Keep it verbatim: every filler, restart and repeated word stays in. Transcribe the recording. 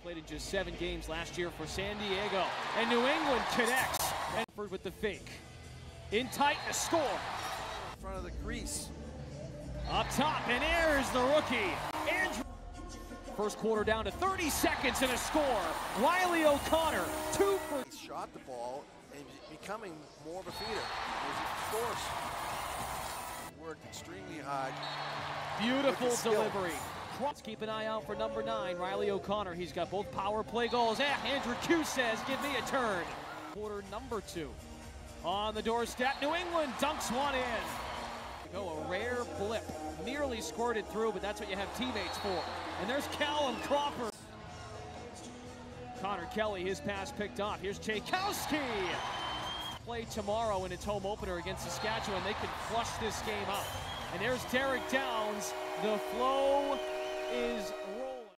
Played in just seven games last year for San Diego. And New England connects. And with the fake. In tight to score. In front of the crease. Up top, and there's the rookie. Andrew. First quarter down to thirty seconds and a score. Riley O'Connor, two for. He shot the ball and becoming more of a feeder. He scores. Worked extremely hard. Beautiful delivery. Let's keep an eye out for number nine, Riley O'Connor. He's got both power play goals. Ah, Andrew Q says, give me a turn. Quarter number two. On the doorstep, New England dunks one in. Go a rare blip. Nearly squirted through, but that's what you have teammates for. And there's Callum Crawford. Connor Kelly, his pass picked off. Here's Tchaikovsky. Play tomorrow in its home opener against Saskatchewan. They can flush this game out. And there's Derek Downs. The flow is